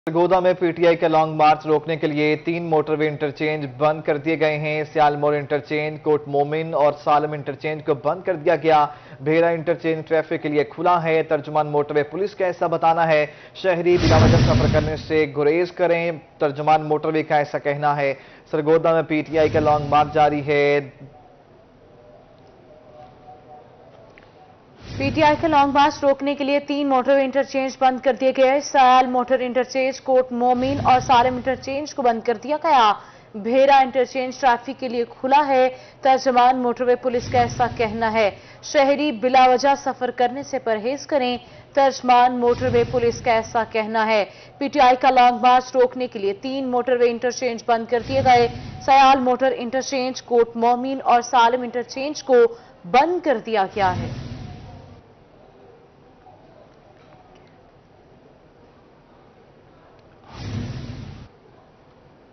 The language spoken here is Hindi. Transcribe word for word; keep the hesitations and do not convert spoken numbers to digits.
सरगोदा में पीटीआई का लॉन्ग मार्च रोकने के लिए तीन मोटरवे इंटरचेंज बंद कर दिए गए हैं। सियालमोर इंटरचेंज, कोट मोमिन और सालम इंटरचेंज को बंद कर दिया गया। भेरा इंटरचेंज ट्रैफिक के लिए खुला है। तर्जुमान मोटरवे पुलिस का ऐसा बताना है। शहरी बिना वजह सफर करने से गुरेज करें, तर्जुमान मोटरवे का ऐसा कहना है। सरगोदा में पीटीआई का लॉन्ग मार्च जारी है। पीटीआई का लॉन्ग मार्च रोकने के लिए तीन मोटरवे इंटरचेंज बंद कर दिए गए। सयाल मोटर इंटरचेंज, कोट मोमिन और सालम इंटरचेंज को बंद कर दिया गया। भेरा इंटरचेंज ट्रैफिक के लिए खुला है। तर्जुमान मोटरवे पुलिस का ऐसा कहना है। शहरी बिलावजह सफर करने से परहेज करें, तर्जुमान मोटरवे पुलिस का ऐसा कहना है। पीटीआई का लॉन्ग मार्च रोकने के लिए तीन मोटरवे इंटरचेंज बंद कर दिए गए। सयाल मोटर इंटरचेंज, कोट मोमिन और सालम इंटरचेंज को बंद कर दिया गया है।